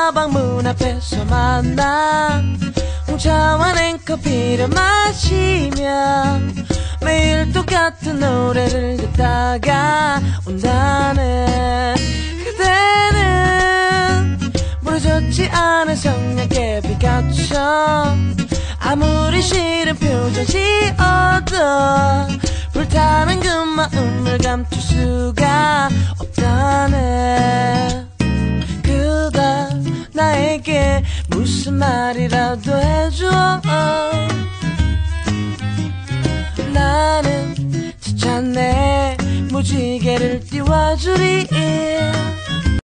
다방 문 앞에서 만나 홍차와 냉커피를 마시며 매일 똑같은 노래를 듣다가 온다네. 그대는 부러졌지 않은 성냥개비같이 아무리 싫은 표정 지어도 불타는 그 마음을 감출 수가 없다네. 그대 나에게 무슨 말이라도 해줘. 나는 지쳤네 무지개를 띄워주리.